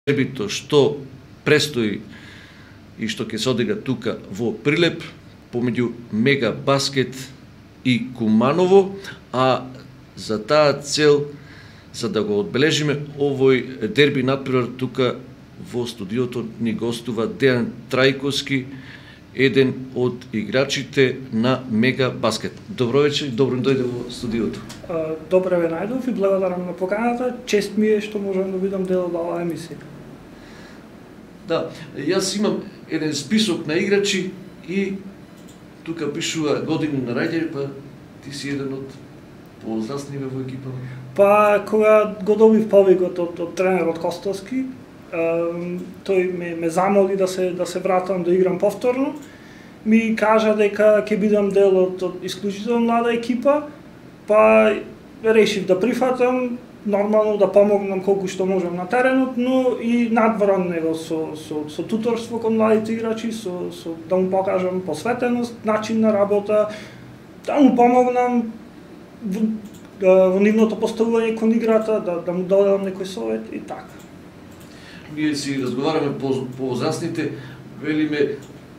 дербито што престои и што ќе се одигра тука во Прилеп помеѓу Мега Баскет и Куманово, а за таа цел, за да го одбележиме овој дерби надпревар, тука во студиото ни гостува Дејан Трајковски, еден од играчите на Мега Баскет. Добро вечер, добро дојде во студиото. Добре ве најдов и благодарам на поканата. Чест ми е што можам да бидам дел од оваа емисија. Да, јас имам еден список на играчи и тука пишува години на раѓање, па ти си еден од повозрастниве во екипа. Па кога го добив повикот од тренерот Костовски, тој ме замоли да се вратам да играм повторно. Ми кажа дека ќе бидам дел од исклучително млада екипа, па решив да прифатам, нормално да помогнам колку што можам на теренот, но и надвор него со туторство кон младите играчи, да му покажам посветеност, начин на работа, да му помогнам во нивното поставување кон играта, да му дадам некој совет и така. Ние си разговараме по возрастните, велиме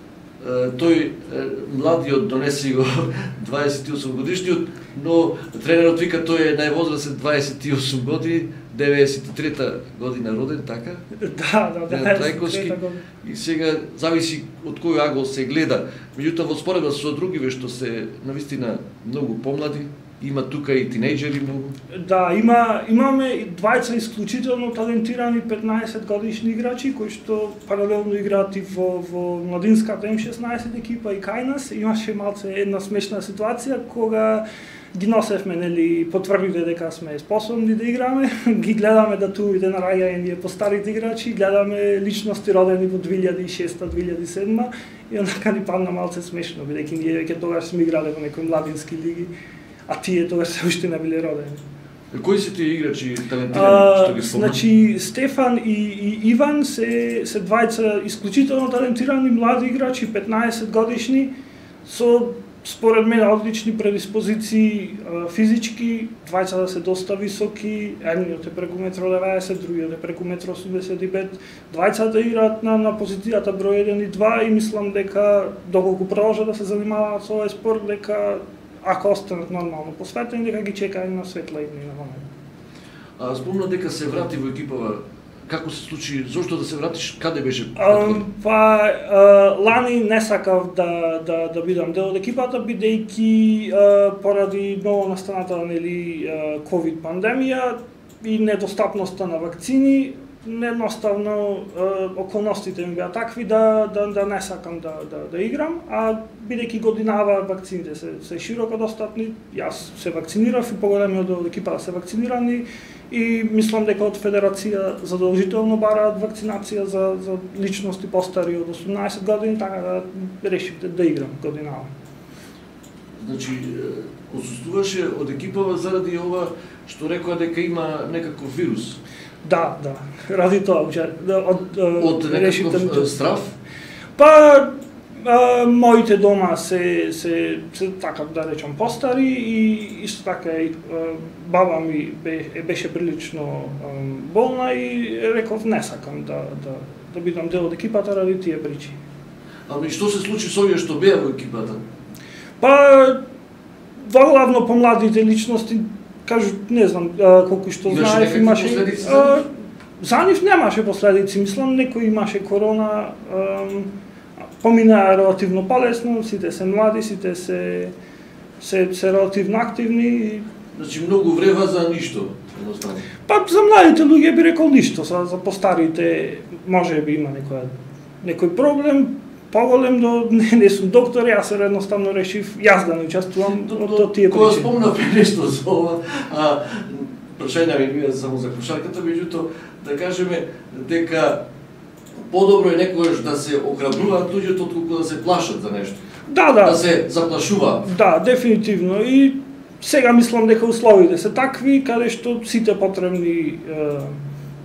тој младиот донеси го 28 годишниот, но тренерот вика тој е највозрастен 28 години, 93-та година роден, така? Да, 93-та година. И сега зависи од кој агол се гледа. Меѓутоа во споредба со другиве што се навистина многу помлади, има тука и тинејџери многу. Да, имаме двајца исклучително талентирани 15 годишни играчи кои што паралелно играат и во младинската М16 екипа и кај нас. Имаше малце една смешна ситуација кога ги носевме, нели, потврдите дека сме способни да играме, ги гледаме датумите на раѓање по старите играчи, гледаме личности родени во 2006-2007 и онака ни падна малце смешно, бидејќи ние веќе тогаш сме играле во некои младински лиги, а тие тогаш се уште не биле родени. Кои се тие играчи талентирани што ги спомнам? Значи Стефан и Иван се двајца исклучително талентирани млади играчи, 15 годишни, со според мене одлични предиспозиции физички, двајцата се доста високи, едниот е преку 1,90 м, другиот е преку 1,85 м. Двајцата играат на позицијата број 1 и 2 и мислам дека доколку продолжат да се занимаваат со овој спорт, дека ако останат нормално посветени, дека ги чека една светла иднина во него. Спомна дека се врати во екипава. Како се случи? Зошто да се вратиш? Каде беше? Лани не сакав да бидам дел од екипата, бидејќи поради ново настаната ковид пандемија и недостапноста на вакцини, едноставно околностите ми беа такви да не сакам да играм, а бидејќи годинава вакцините се широко достапни, јас се вакцинирав и поголемиот дел од екипата се вакцинирани и мислам дека од федерација задолжително бараат вакцинација за личности постари од 18 години, така да решив да играм годинава. Значи, отсуствуваше од екипава заради ова што рекоа дека има некаков вирус? Да, ради тоа. Од некаков страв? Па, моите дома се така да речам постари и исто така баба ми беше прилично болна и реков не сакам да бидам дел од екипата ради тие причини. Ами што се случи со овие што беа во екипата? Па, главно помладите личности, кажу, не знам колку што знаев, имаше за нив немаше последици, мислам некој имаше корона, поминаа релативно полесно, сите се млади, сите се релативно активни. Значи многу врева за ништо, едноставно. Па за младите луѓе би рекол ништо, за постарите можеби има некој проблем. Поголем не сум доктор, јас едноставно решив јас да не учествувам од тие причини. Кога спомнавме нешто за ова, прашања ми бија само за кошарката, меѓутоа да кажеме дека подобро е некогаш да се охрабруваат луѓето отколку да се плашат за нешто. Да се заплашуваат. Да, дефинитивно. И сега мислам дека условите се такви каде што сите потребни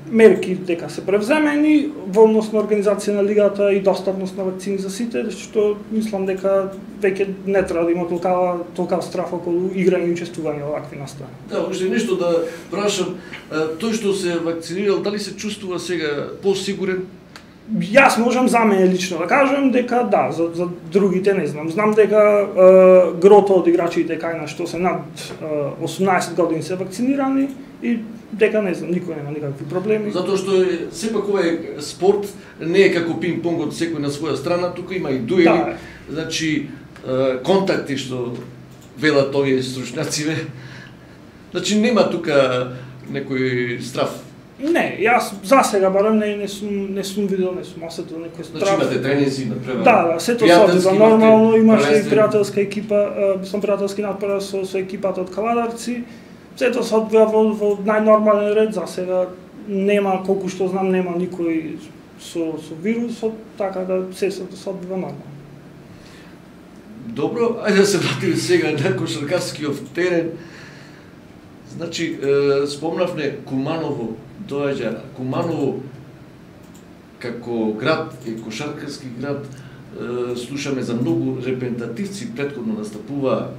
мерки дека се превземени во однос на организација на лигата и достапност на вакцини за сите, што мислам дека веќе не треба да има толкава страф околу играње и учествување во вакви настани. Да, уште нешто да прашам, тој што се вакцинирал, дали се чувствува сега посигурен? Јас можам за мене лично да кажам дека да, за другите не знам. Знам дека грото од играчите кај на што се над 18 години се вакцинирани и дека не знам, никој нема никакви проблеми. Затоа што сепак овој спорт не е како пинг-понгот секој на своја страна, тука има и дуели, да. Значи контакти што велат овие стручњаци, значи нема тука некој страф. Не, јас за сега барем не сум видел, не сум осетил некој страф. Значи имате тренинзи, например. Да, сето се нормално, имаше и пријателска екипа, сум пријателски надпревар со екипата од Каладарци. Сето се одвива во најнормален ред, за сега нема, колку што знам, нема никој со вирусот, така да се одвива нормално. Добро, ајде да се вратиме сега на кошаркарскиот терен. Значи, спомнавме Куманово, доаѓа Куманово како град и кошаркарски град, слушаме за многу репрезентативци претходно настапува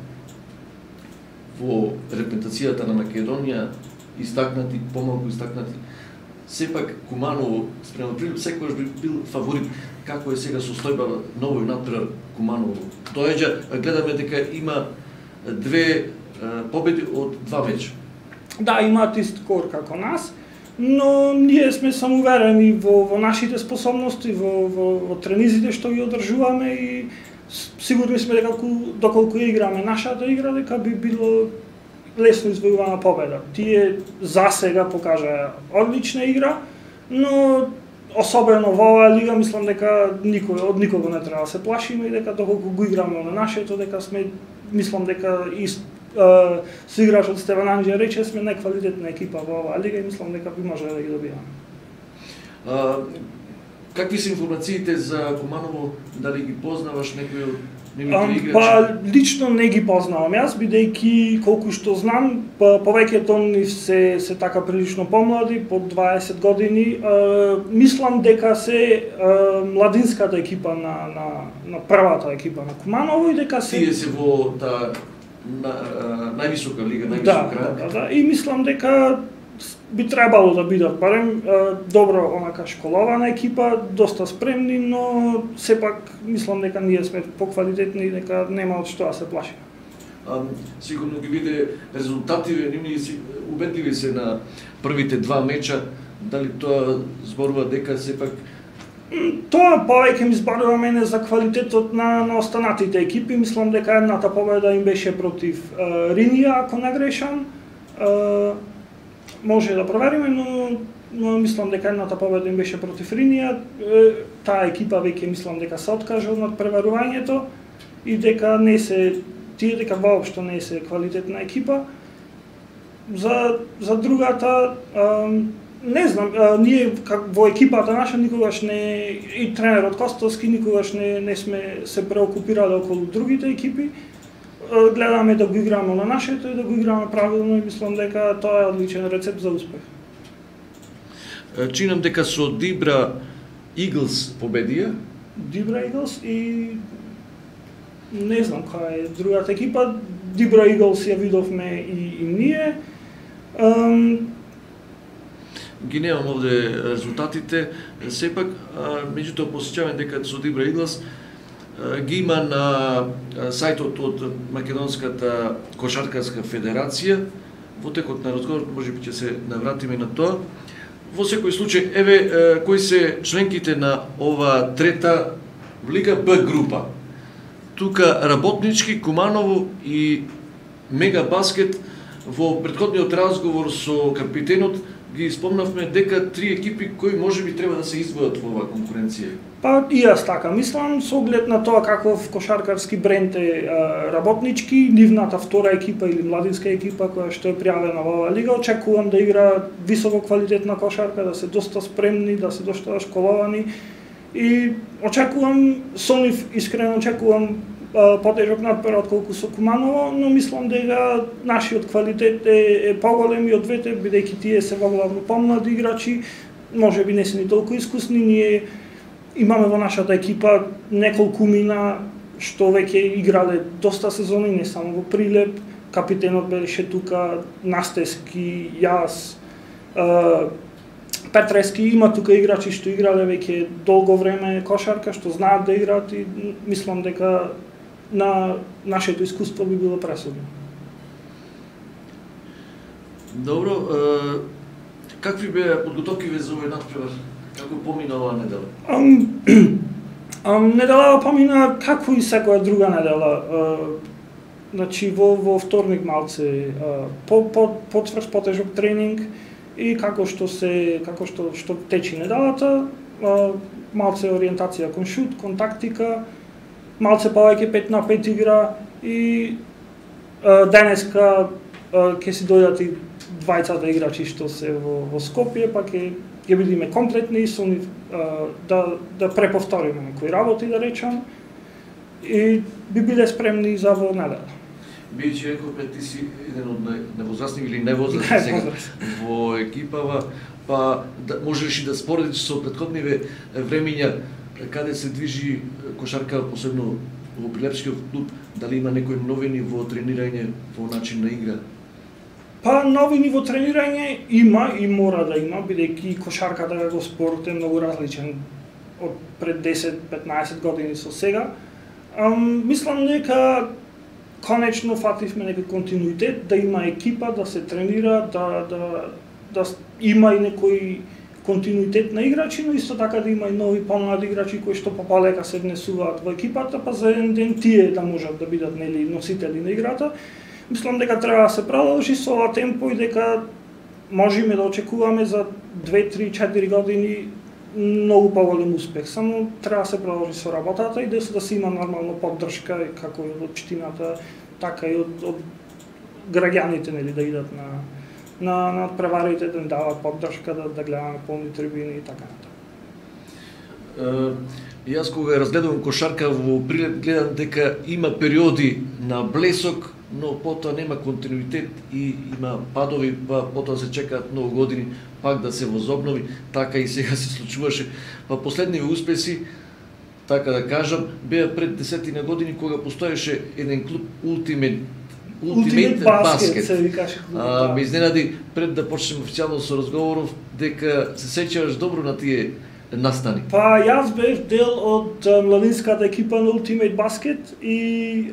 во репрезентацијата на Македонија, истакнати, помалку истакнати. Сепак Куманово спрема Прилеп секогаш би бил фаворит. Како е сега состојба новој надпревар Куманово? Доаѓа, гледаме дека има две победи од два меча. Да, имаат ист кор како нас, но ние сме самоуверени во нашите способности, во тренизите што ги одржуваме и сигурни сме дека доколку играме нашата игра, дека би било лесно извојувана победа. Тие за сега покажаа одлична игра, но особено во оваа лига мислам дека од никого не треба да се плашиме и дека доколку го играме на нашето, дека сме, мислам дека со играчот Стеван Анџија рече, сме најквалитетна екипа во оваа лига и мислам дека би можеле да ги добиеме. Какви се информациите за Куманово? Дали ги познаваш некој од нивните играчи? Па лично не ги познавам јас, бидејќи колку што знам, повеќето нив се така прилично помлади, под 20 години. Мислам дека се младинската екипа на првата екипа на Куманово и дека се тие се во највисока лига, највисок ранг. Да, и мислам дека би требало да бидат барем добро онака школована екипа, доста спремни, но сепак мислам дека ние сме поквалитетни и дека нема од што да се плашиме. Сигурно ги виде резултативе, нивни убедливи се на првите два меча, дали тоа зборува дека сепак Тоа повеќе ми зборува мене за квалитетот на останатите екипи. Мислам дека едната победа им беше против Ринија, ако не грешам. Може да провериме, но мислам дека едната победа им беше против Ринија. Таа екипа веќе мислам дека се откажа од надпреварувањето и дека дека воопшто не се квалитетна екипа. За другата не знам, ние во екипата наша никогаш не, и тренерот Костовски никогаш не сме се преокупирали околу другите екипи. Гледаме да го играме на нашето и да го играме правилно и мислам дека тоа е одличен рецепт за успех. Чинам дека со Дибра Иглс победија. Дибра Иглс и не знам која е другата екипа. Дибра Иглс ја видовме и ние. Ги немам овде резултатите, сепак, меѓутоа посеќавам дека со Дибра Иглс ги има на сајтот од Македонската кошаркарска федерација. Во текот на разговор можеби ќе се навратиме на тоа. Во секој случај, еве кои се членките на ова трета лига Б група. Тука Работнички, Куманово и Мега Баскет. Во претходниот разговор со капитенот ги спомнавме дека три екипи кои можеби треба да се издвојат во оваа конкуренција. Па и јас така мислам, со оглед на тоа каков кошаркарски бренд е Работнички, нивната втора екипа или младинска екипа која што е пријавена во оваа лига, очекувам да игра високо квалитетна кошарка, да се доста спремни, да се доста школовани и очекувам со нив, искрено очекувам потежок надпревар отколку со Куманово, но мислам дека нашиот квалитет е поголем и од двете, бидејќи тие се во главно помлади играчи, можеби не се ни толку искусни, ние имаме во нашата екипа неколку мина што веќе играле доста сезони, не само во Прилеп, капитенот беше тука, Настески, јас, Петрески, има тука играчи што играле веќе долго време кошарка, што знаат да играат и мислам дека на нашето искуство би било пресудно. Добро, какви беа подготовкиве за овој надпревар? Како помина оваа недела? Неделава помина како и секоја друга недела. Значи во вторник малце потврд потежок тренинг и како што течи неделата, малце ориентација кон шут, кон тактика, малце повеќе 5 на 5 игра и денеска ќе си дојдат и двајцата играчи што се во Скопје, па ќе бидеме комплетни со нив да преповториме некои работи, да речам, и би биле спремни за во недела. Бијќи реков, ти си еден од невозрастни или невозрастни сега во екипава, па можеш и да споредиш со претходниве времиња каде се движи кошарка, посебно во Прилепскиот клуб, дали има некои новини во тренирање, во начин на игра? Па новини во тренирање има и мора да има, бидејќи кошарката го спорт е многу различен од пред 10-15 години со сега. Мислам дека конечно фативме некој континуитет, да има екипа, да се тренира, да има и некој континуитет на играчи, но исто така да има и нови помлади играчи кои што попалека се внесуваат во екипата, па за еден ден тие да можат да бидат носители на играта. Мислам дека треба да се продолжи со ова темпо и дека можеме да очекуваме за 2, 3, 4 години многу поголем успех. Само треба да се продолжи со работата и да се има нормална поддршка како и од општината, така и од граѓаните, да идат на надпреварите, да дават поддршка, да гледаме полни трибини и така натаму. Јас кога разгледувам кошарка во Прилеп, гледам дека има периоди на блесок, но потоа нема континуитет и има падови, па потоа се чекаат многу години пак да се возобнови, така и сега се случуваше. Па последниве успеси, така да кажам, беа пред 10 години кога постоеше еден клуб Ultimate Basket. Се викаше клуб. Ме изненади пред да почнем официјално со разговоров дека се сеќаваш добро на тие настани. Па јас бев дел од младинската екипа на Ultimate Basket и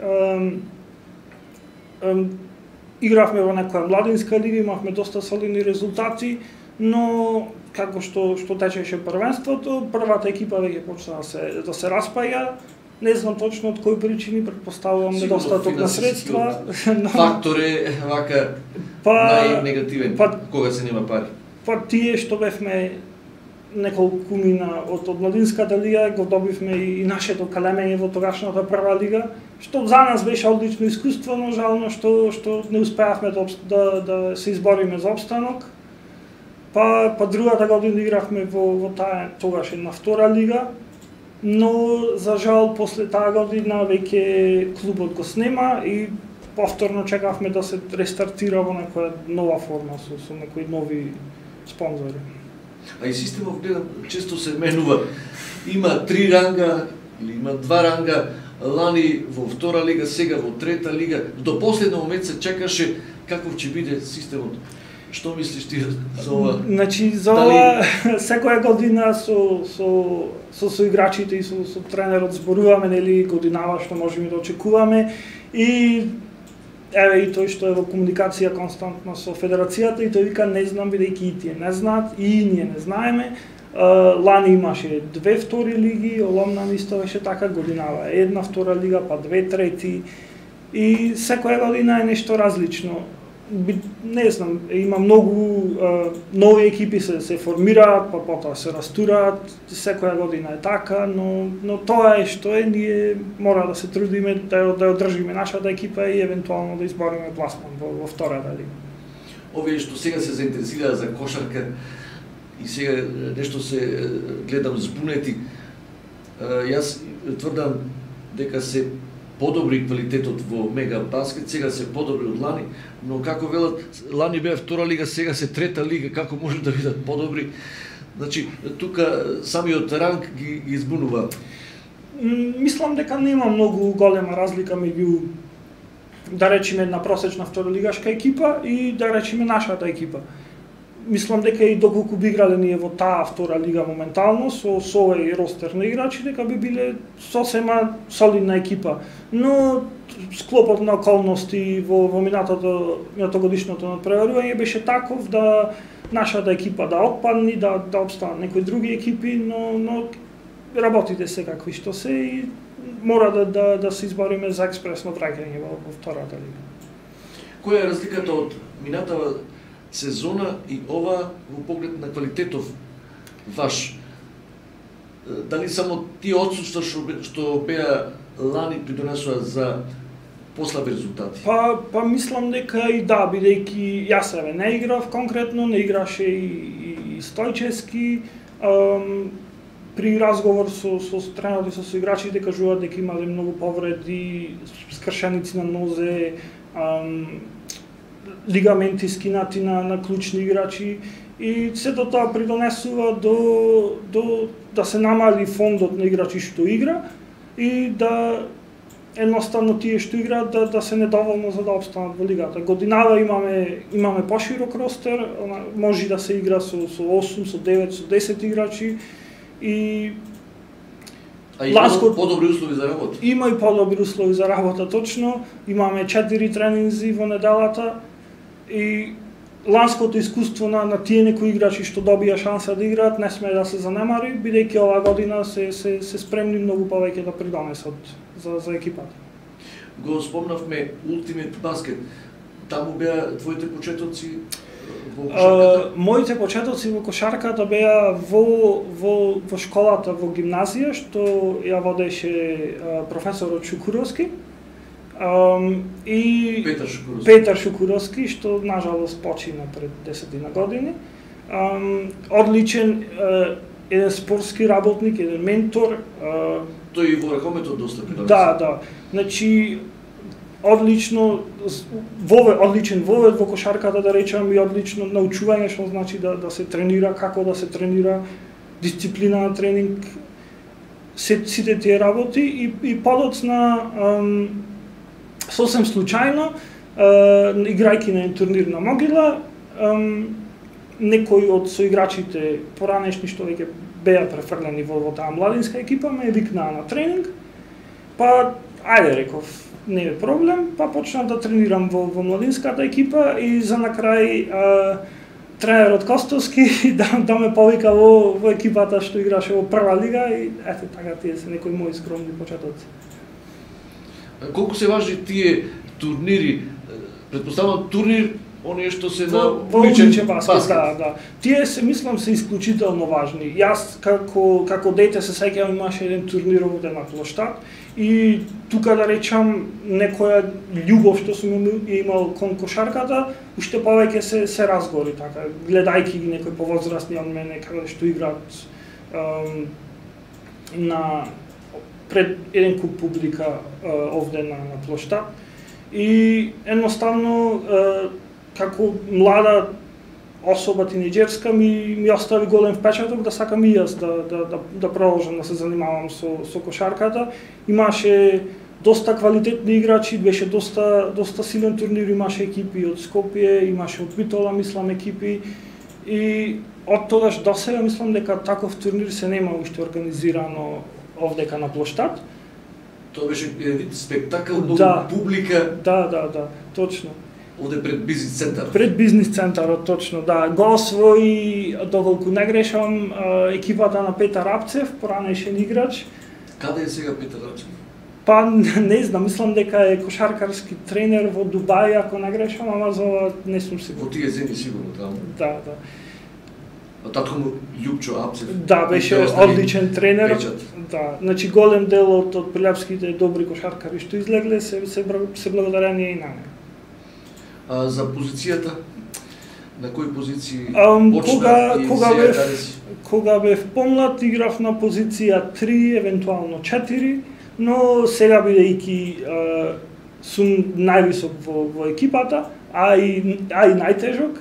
игравме во некоја младинска лига, имавме доста солидни резултати, но како што течеше првенството, првата екипа веќе почна да се распаја. Не знам точно од кои причини, претпоставувам недостаток на средства. Фактор е вака најнегативен, кога се нема пари. Па тие што бевме неколку мина од младинската лига, го добивме и нашето калемење во тогашната прва лига, што за нас беше одлично искуство, но жално што не успеавме да се избориме за опстанок. Па другата година игравме во таа тогаш една втора лига, но за жал после таа година веќе клубот го снема и повторно чекавме да се рестартира во некоја нова форма со некои нови спонзори. А и системов гледам често се менува. Има 3 ранга или има 2 ранга, лани во втора лига, сега во трета лига. До последен момент се чекаше каков ќе биде системот. Што мислиш ти за ова? Значи за ова секоја година со играчите и со тренерот зборуваме, годинава што можеме да очекуваме и еве и тој што е во комуникација константно со федерацијата и тој вика не знам, бидејќи и тие не знаат и ние не знаеме. Лани имаше 2 втори лиги, Оломна исто беше така, годинава една втора лига, па 2 трети и секоја година е нешто различно. Не знам, има многу нови екипи се формираат, па потоа се растураат, секоја година е така, но тоа е што е, ние мора да се трудиме да одржиме нашата екипа и евентуално да избориме пласман во втората лига. Овие што сега се заинтересираа за кошарка и сега нешто се гледам збунети, јас тврдам дека се подобри квалитетот во Мега Баскет, сега се подобри од лани, но како велат, лани беа втора лига, сега се трета лига, како може да бидат подобри? Значи, тука самиот ранг ги избунува. Мислам дека нема многу голема разлика меѓу, да речеме, една просечна второлигашка екипа и, да речеме, нашата екипа. Мислам дека и доколку би играле ние во таа втора лига моментално со овој ростер на играчи, дека би биле сосема солидна екипа. Но склопот на околности во минатогодишното надпреварување беше таков да нашата екипа да отпадни, да обстанат некои други екипи, но работите се какви што се и мора да се избориме за експресно враќање во втората лига. Која е разликата од минатава сезона и ова во поглед на квалитетов ваш? Дали само тие отсуства што беа лани придонесува за послаби резултати? Па мислам дека и да, бидејќи јас не играв конкретно, не играше и Стојчевски. При разговор со тренерот и со играчите кажуваат дека имале многу повреди, скршеници на нозе, лигаменти скинати на клучни играчи и сето тоа придонесува до да се намали фондот на играчи што игра и да едноставно тие што играат да се недоволно за да опстанат во лигата. Годинава имаме поширок ростер, може да се игра со 8, со 9, со 10 играчи и Ланскот подобри услови за работа. Има и подобри услови за работа, точно. Имаме 4 тренинзи во неделата и ланското искуство на тие некои играчи што добија шанса да играат не смее да се занемари, бидејќи оваа година се спремни многу повеќе да придонесат за екипата. Го спомнавме Ultimate Basket. Таму беа твоите почетоци во кошарката? Моите почетоци во кошарката беа во школата во гимназија што ја водеше професорот Шукуровски. И Петар Шукуровски, што нажалост почина пред 10 години. Одличен еден спортски работник, еден ментор. Тој и во ракометот доста придонесе. Да. Значи одлично одличен вовед во кошарката, да речам, и одлично научување што значи да се тренира, како да се тренира, дисциплина на тренинг, сите тие работи и подоцна сосем случајно, играјќи на турнир на Могила, некои од соиграчите поранешни што веќе беа префрлени во таа младинска екипа ме викнаа на тренинг, па ајде реков, не е проблем, па почнав да тренирам во младинската екипа и за на крај тренерот Костовски да ме повика во екипата што играше во прва лига и ете така тие се некои мои скромни почетоци. Колку се важни тие турнири? Предпоставам турнир оние што се на уличен баскет. Да. Тие се мислам се исклучително важни. Јас како дете се сеќавам имаше еден турнир во една плоштад и тука да речам некоја љубов што сум имал кон кошарката, уште повеќе се разгори така, гледајќи ги некои повозрастни од мене како што играат пред еден куп публика овде на плоштад и едноставно како млада особа тинеџерска ми остави голем впечаток да сакам и јас да продолжам да се занимавам со кошарката. Имаше доста квалитетни играчи, беше доста силен турнир, имаше екипи од Скопје, имаше од Битола, мислам, екипи и од тогаш до сега мислам дека таков турнир се нема уште организирано овдека на плоштад. Тоа беше еден вид спектакл, многу публика. Да, точно. Овде пред бизнис центарот. Пред бизнис центарот, точно, да. Го освои, доколку не грешам, екипата на Петар Апцев, поранешен играч. Каде е сега Петар Апцев? Па не знам, мислам дека е кошаркарски тренер во Дубај, ако не грешам, ама за ова не сум сигурен. Во тие земји сигурно таму. Да. А татко му Љупчо Апцев. Да, беше одличен тренер. Печат. Да, значи голем дел од прилепските добри кошаркари што излегле се благодарение и на него. За позицијата, на кои позиции почна и сега кога бев помлад играв на позиција 3, евентуално 4, но сега бидејќи сум највисок во екипата, а и најтежок,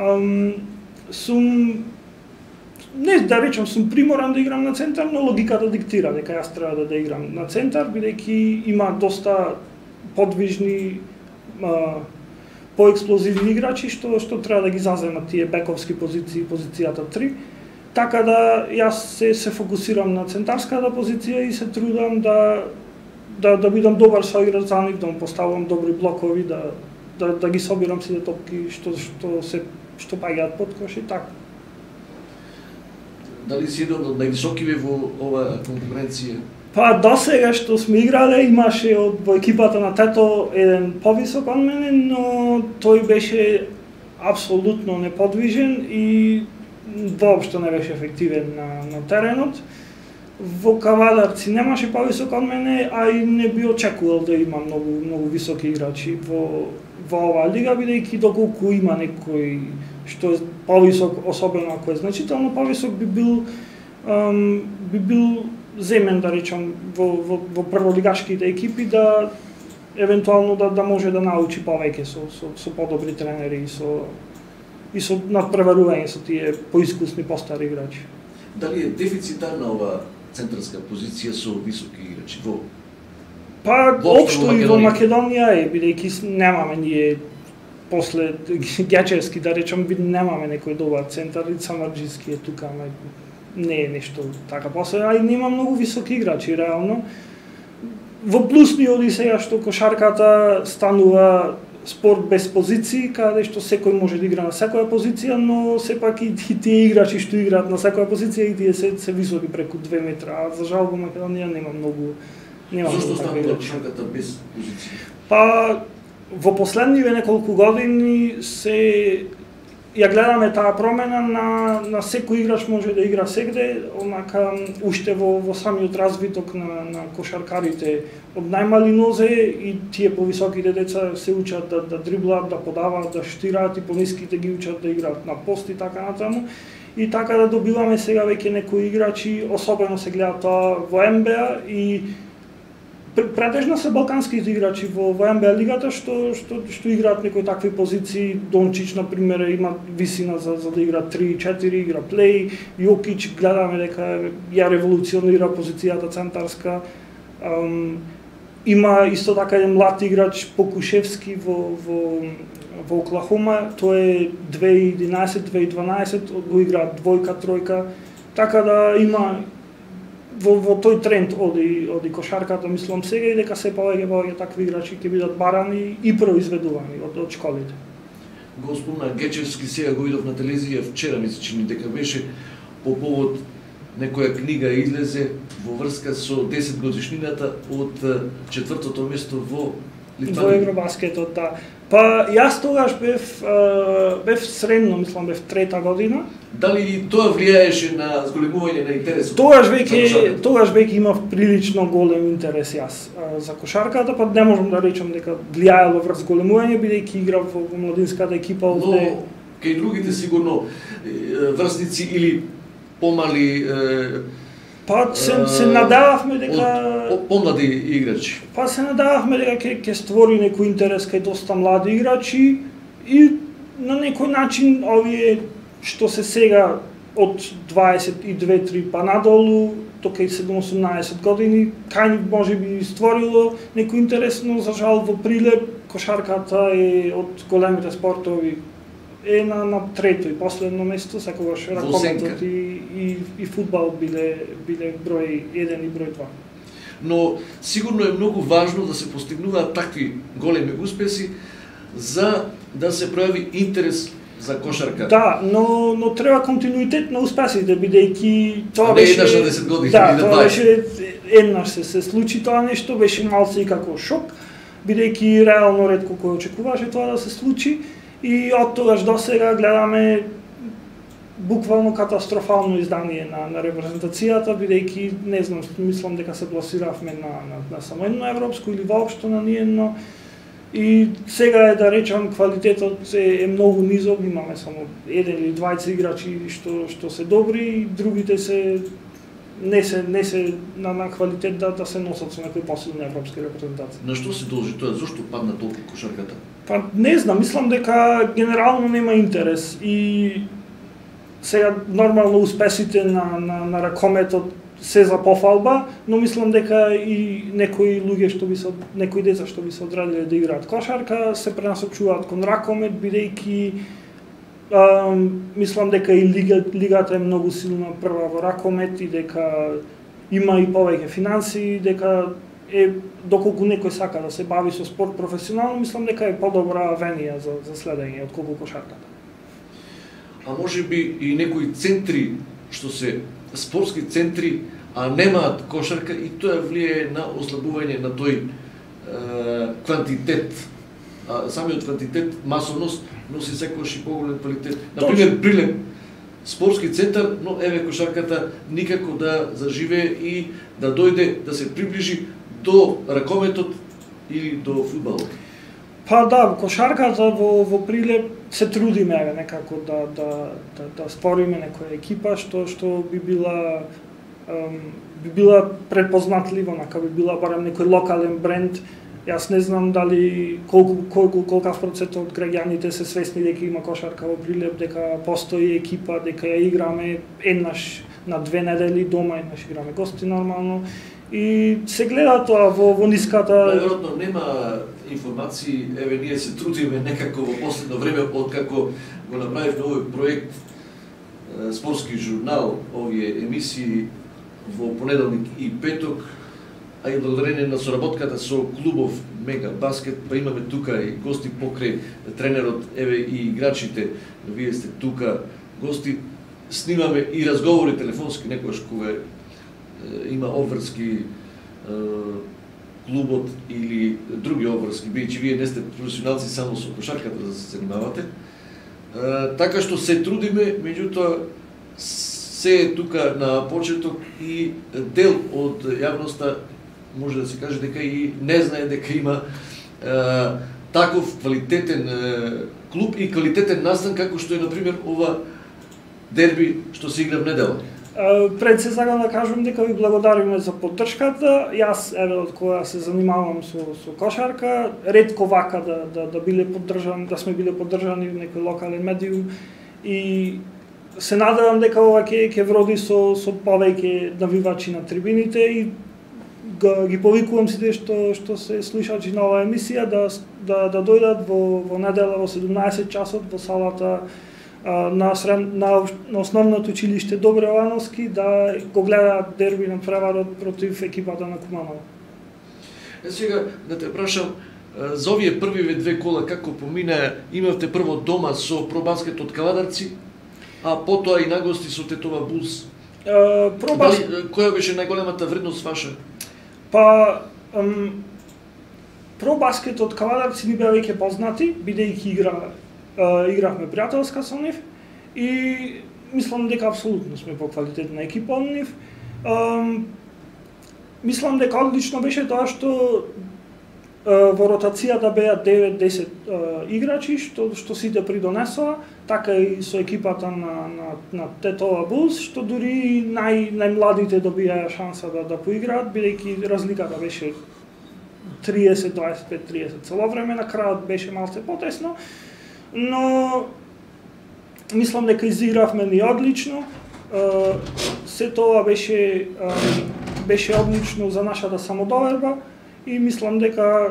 сум не да речам сум приморан да играм на центар, но логиката диктира дека јас треба да играм на центар, бидејќи има доста подвижни, поексплозивни играчи што треба да ги заземат тие бековски позиции, позицијата 3. Така да јас се фокусирам на центарската позиција и се трудам да бидам добар соиграч за нив, да му поставувам добри блокови, да ги собирам сите топки што паѓаат под кош и така. Дали си еден од највисокиве во оваа конкуренција? Па досега што сме играле имаше во екипата на Тето еден повисок од мене, но тој беше апсолутно неподвижен и воопшто не беше ефективен на теренот. Во Кавадарци немаше повисок од мене, а и не би очекувал да има многу високи играчи во оваа лига, бидејќи доколку има некој што е повисок, особено ако е значително повисок, би бил земен, да речам, во прволигашките екипи, да евентуално да може да научи повеќе со подобри тренери и со надпреварување со тие поискусни постари играчи. Дали е дефицитарна оваа центарска позиција со високи играчи во? Па општо и во Македонија е, бидејќи немаме ние после Гечевски, да речам, немаме некој добар центар, и Самарџиски е тука, не е нешто така после, а и нема многу високи играчи реално. Во плюс ни оди сега што кошарката станува спорт без позиции, каде што секој може да игра на секоја позиција, но сепак и тие играчи што играат на секоја позиција и тие се високи преку 2 метра, а за жал во Македонија нема многу. Зошто станува кошарката без позиција? Па во последниве неколку години ја гледаме таа промена на секој играч може да игра сегде, онака уште во самиот развиток на кошаркарите од најмали нозе и тие повисоките деца се учат да дриблаат, да подаваат, да штираат и пониските ги учат да играат на пост и така натаму. И така да добиваме сега веќе некои играчи, особено се гледа тоа во НБА и претежно се балканските играчи во НБА лигата што играат некои такви позиции. Дончич на пример има висина за да игра 3-4, игра плей. Јокич гледаме дека ја револуционира позицијата центарска. Има исто така еден млад играч Покушевски во Оклахома, тој е 2011-2012, го игра двојка, тројка. Така да има во тој тренд оди кошарката, мислам сега, и дека се повеќе такви играчи ќе бидат барани и произведувани од школите. Го спомна Гечевски, сега го видов на телевизија, вчера ми се чини дека беше по повод некоја книга излезе во врска со 10 годишнината од 4-то место во Литванија. Во Евробаскетот, да. Па јас тогаш бев средно, мислам бев 3-та година. Дали и тоа влијаеше на зголемување на интересот? Тогаш веќе имав прилично голем интерес јас за кошарката, па не можам да речам дека влијаело врз зголемување, бидејќи играв во младинската екипа овде. Но кај другите сигурно врсници или помали Па се надававме дека помлади играчи. Па се надававме дека ќе створи некој интерес кај доста млади играчи и на некој начин овие што се сега од 22-3 па надолу, до кај 17-18 години, кај нив може би створило некој интерес, но за жал во Прилеп кошарката е од големите спортови е на трето и последно место, секогаш ракометот и фудбал биле број 1 и број 2. Но сигурно е многу важно да се постигнуваат такви големи успеси за да се пројави интерес за кошарка. Да, но треба континуитет на успесите, бидејќи тоа беше еднаш на 10 години, да, тоа беше еднаш се случи тоа нешто, беше малце и како шок, бидејќи реално ретко кој очекуваше тоа да се случи. И од тогаш до сега гледаме буквално катастрофално издание на репрезентацијата, бидејќи не знам, мислам дека се пласиравме на само едно европско или воопшто на ниедно. И сега е да речам квалитетот е многу низок, имаме само еден или двајца играчи што се добри, и другите се не се на квалитет да се носат со некои посилни европски репрезентации. На што се должи тоа? Зошто падна толку кошарката? Па не знам, мислам дека генерално нема интерес и сега нормално успесите на ракометот се за пофалба, но мислам дека и некои деца што би се одредиле да играат кошарка се пренасочуваат кон ракомет, бидејќи мислам дека и лигата е многу силна прва во ракомет и дека има и повеќе финансии, дека доколку некој сака да се бави со спорт професионално, мислам дека е подобра авенија за следење отколку кошарката. А може би и некои центри што се спортски центри, а немаат кошарка и тоа влијае на ослабување на тој квантитет. Самиот квантитет, масовност, носи секогаш и поголем квалитет. Например, Прилеп, спортски центар, но еве кошарката никако да заживее и да дојде, да се приближи до ракометот или до фудбалот. Па да, кошарката во Прилеп се трудиме некако да спориме некоја екипа што би била препознатлива, би била барем некој локален бренд. Јас не знам дали колкав процент од граѓаните се свесни дека има кошарка во Прилеп, дека постои екипа, дека ја играме еднаш на 2 недели дома, еднаш играме гости нормално. И се гледа тоа во ниската... Најверојатно нема информации, еве ние се трудиме некако во последно време откако го направивме овој проект спортски журнал, овие емисии во понеделник и петок, а и благодарение на соработката со клубов Мега Баскет, па имаме тука и гости покрај тренерот, еве и играчите, вие сте тука гости, снимаме и разговори телефонски некогаш кога има обврски клубот или други обврски, бидејќи вие не сте професионалци само со кошарката да се занимавате. Така што се трудиме, меѓутоа се е тука на почеток и дел од јавноста може да се каже дека и не знае дека има таков квалитетен клуб и квалитетен настан како што е например ова дерби што се игра в недела. Пред се сакам да кажам дека ви благодариме за поддршката. Јас еве од кога се занимавам со кошарка, ретко вака да биле поддржани, да сме биле поддржани во некој локален медиум и се надевам дека ова ќе вроди со повеќе навивачи на трибините и ги повикувам сите што се слушачи на оваа емисија да дојдат во недела во 17 часот во салата на основното училиште Добре Лановски да го гледаат дерби на преварот против екипата на Куманово. Сега да те прашам за овие првиве 2 кола како помина, имавте прво дома со Пробаскет од Каладарци, а потоа и нагости со Тетова Булс. Која беше најголемата вредност ваша? Па Пробаскет од Каладарци ни беа веќе познати, бидејќи игравме пријателска со нив и мислам дека апсолутно сме по квалитетна екипа од нив. Мислам дека одлично беше тоа што во ротацијата беа 9-10 играчи што сите придонесоа, така и со екипата на Тетова Булс, што дури најмладите добија шанса да поиграат, бидејќи разликата беше 30-25-30 цело време, на крајот беше малце потесно, но мислам дека изигравме ни одлично. Се тоа беше одлично за нашата самодоверба и мислам дека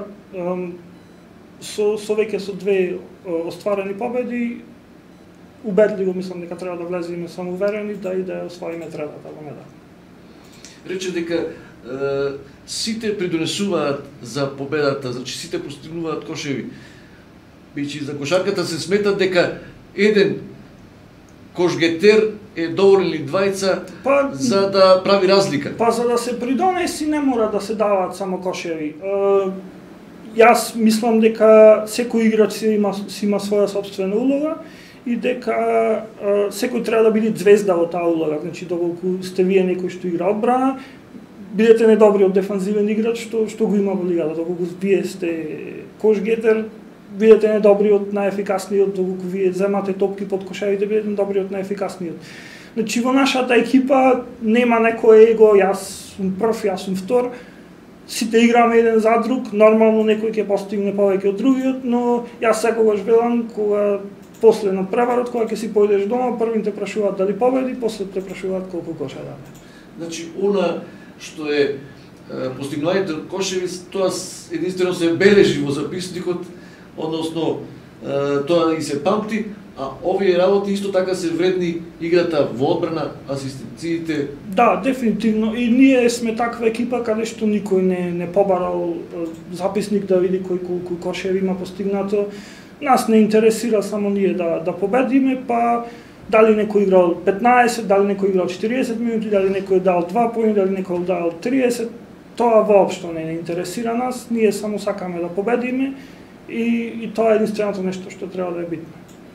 со 2 остварени победи убедливо мислам дека треба да влеземе самоуверени да и да освоиме третата во недела. Рече дека сите придонесуваат за победата, значи сите постигнуваат кошеви. Бичи за кошарката се смета дека еден кошгетер е доволен ли двајца за да прави разлика? Па за да се придонеси не мора да се даваат само кошеви. Јас мислам дека секој играч си има своја сопствена улога и дека секој треба да биде звезда во таа улога. Значи доколку сте вие некој што игра одбрана, бидете недобриот дефанзивен играч што го има во лигата. Доколку вие сте кошгетер, бидете недобриот најефикасниот, доколку вие земате топки под кошевите, бидете недобриот најефикасниот. Значи во нашата екипа нема некој его, јас сум прв, јас сум втор. Сите играме еден за друг, нормално некој ќе постигне повеќе од другиот, но јас секогаш велам кога после надпреварот, кога ќе си појдеш дома, првин те прашуваат дали победи, после те прашуваат колку коша даде. Значи, она што е постигнувањето кошеви, тоа единствено се бележи во записникот, односно тоа и се памти, а овие работи исто така се вредни, играта во одбрана, асистенциите. Да, дефинитивно. И ние сме таква екипа каде што никој не побарал записник да види кој колку кошеви има постигнато. Нас не интересира само ние да победиме, па дали некој играл 15, дали некој играл 40 минути, дали некој дал 2 поени, дали некој дал 30, тоа воопшто не интересира нас, ние само сакаме да победиме и тоа е единственото нешто што треба да е битно.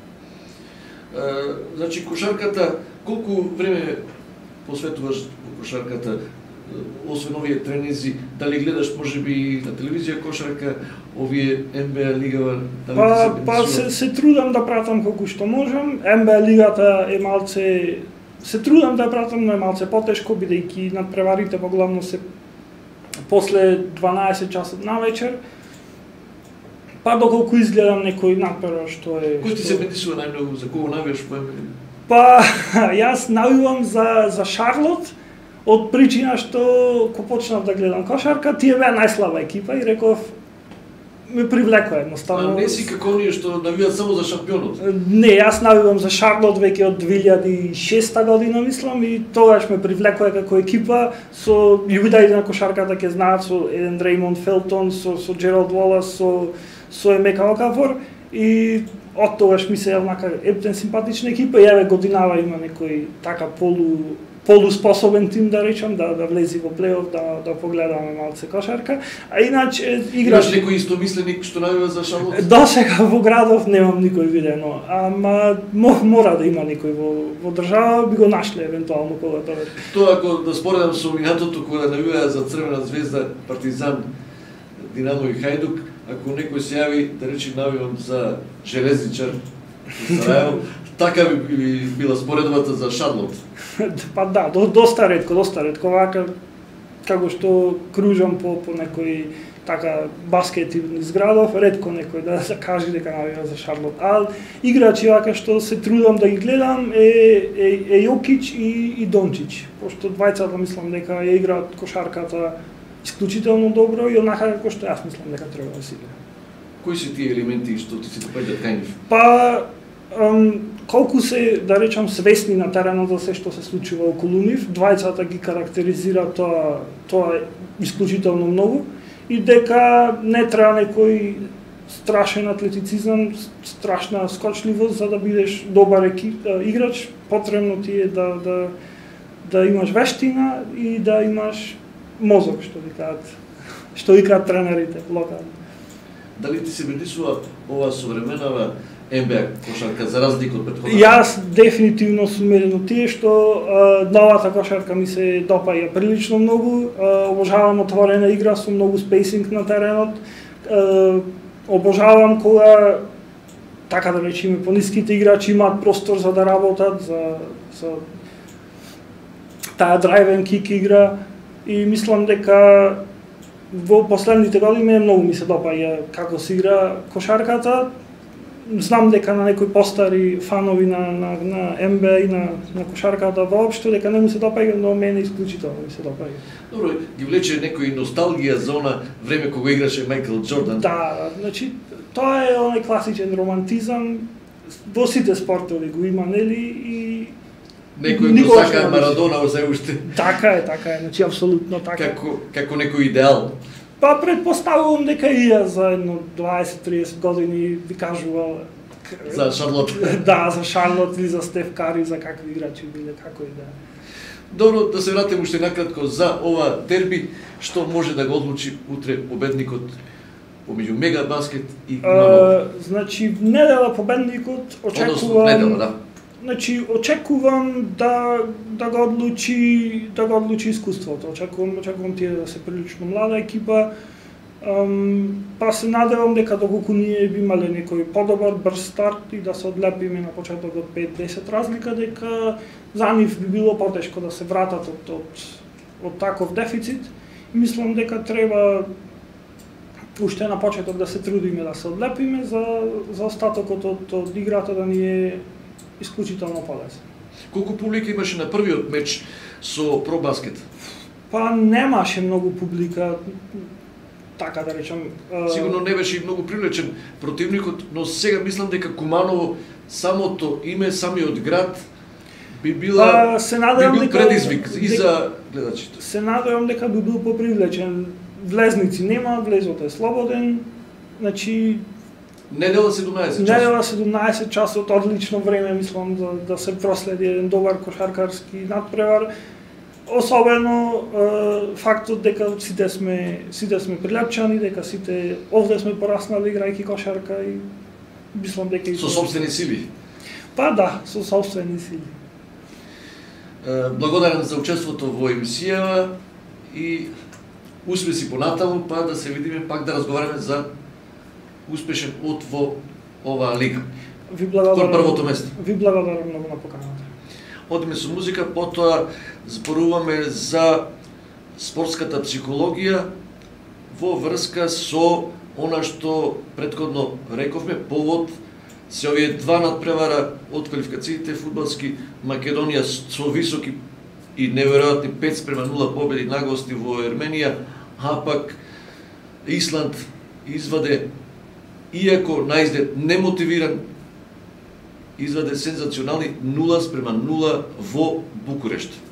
Значи, кошарката, колку време посветуваш во кошарката, освен овие тренинзи, дали гледаш можеби на телевизија кошарка, овие НБА лигава, дали се трудам да пратам колку што можам. НБА лигата е малце, се трудам да пратам, но е малце потешко, бидејќи надпреварите поглавно се после 12 часот на вечер. Па доколку изгледам некој надпревар што е... Кој ти се бенисува најмногу, за кого навијаш по НБА? Па, јас навивам за Шарлот, од причина што кога почнав да гледам кошарка, тие беа најслаба екипа и реков ме привлекува едноставно. А не си како оние што навијат само за шампионот? Не, јас навивам за Шарлот веќе од 2006 година мислам и тогаш ме привлекува како екипа со љуѓе на кошарката ќе знаат, со еден Реймонд Фелтон, со Джералд Волас, со Емека Окафор и од тогаш ми се еднака ептен симпатична екипа и еве годинава има некој така полуспособен тим да речам да влези во плейоф, да погледаме малце кошарка. А иначе играш некој истомисленик што навива за Шарлот? Досега во градов немам никој видено, ама мора да има некој во држава, би го нашле евентуално кога тоа. Тоа ако да споредам со минатото кога навиваа за Црвена звезда, Партизан, Динамо и Хајдук, ако некој се јави да речи навивам за Железничар, Сараево, така би била споредбата за Шарлот. Па да, доста ретко вака како што кружам по некој така баскет низ градов, ретко некој да каже дека навива за Шарлот. А играчи вака што се трудам да ги гледам е Јокич и Дончич, пошто двајцата мислам дека ја играат кошарката исклучително добро и онака како што јас мислам дека треба да се игра. Кои се тие елементи што ти се допаѓаат кај нив? Па колку се, да речам, свесни на теренот за се што се случува околу нив, двајцата ги карактеризира тоа исклучително многу и дека не треба некој страшен атлетицизам, страшна скочливост за да бидеш добар играч, потребно ти е да имаш вештина и да имаш мозок, што викаат тренерите локални. Дали ти се бенисува ова современава НБА кошарка за разлика од претходната? Јас дефинитивно сум еден од тие што новата кошарка ми се допаѓа прилично многу, обожавам отворена игра со многу спейсинг на теренот, обожавам кога така да речеме пониските играчи имаат простор за да работат, за таа драйвен кик игра и мислам дека во последните години многу ми се допаѓа како се игра кошарката. Знам дека на некои постари фанови на НБА и на кошарката воопшто дека не му се допаѓа, но мене исклучително ми се допаѓа. Добро, ги влече некој носталгија за она време кога играше Мајкл Џордан. Да, значи тоа е онај класичен романтизам, во сите спортови го има, нели, и некој го сака Марадона во се уште. Така е, значи апсолутно така. Како некој идеал. Па предпоставувам дека и ја за едно 20-30 години би кажувал за Шарлот. Да, за Шарлот или за Стеф Кари, за какви играчи биле, како и да. Добро, да се вратиме уште накратко за ова дерби, што може да го одлучи утре победникот помеѓу Мега Баскет и Куманово. Значи, недела победникот очекувам. Недела, да. Значи, очекувам да го одлучи искуството. Очекувам тие да се прилично млада екипа. Па се надевам дека доколку ние би имале некој подобар брз старт и да се одлепиме на почетокот 5-10 разлика, дека за нив би било потешко да се вратат од таков дефицит. И мислам дека треба уште на почеток да се трудиме да се одлепиме за остатокот од играта да ни е исклучително полезен. Колку публика имаше на првиот меч со Пробаскет? Па немаше многу публика, така да речам. Сигурно не беше и многу привлечен противникот, но сега мислам дека Куманово, самото име, самиот град би бил предизвик и за гледачите. Се надевам дека би бил попривлечен. Влезници нема, влезот е слободен, значи недела 17 часот. Недела 17 часот, одлично време, мислам, да се проследи еден добар кошаркарски надпревар. Особено фактот дека сите сме прилепчани, дека сите овде сме пораснали играјќи кошарка и мислам дека со сопствени сили. Па да, со сопствени сили. Благодарам за учеството во емисијава и успеси понатаму, па да се видиме пак да разговараме за успешен од во оваа лига. Ви благодарам. Кон првото место. Ви благодарам многу на поканата. Одиме со музика, потоа зборуваме за спортската психологија во врска со она што претходно рековме, повод се овие два надпревара од квалификациите фудбалски. Македонија со високи и неверојатни 5:0 победи на гости во Ерменија, а пак Исланд изваде, иако наизглед немотивиран, изваде сензационални 0:0 во Букурешт.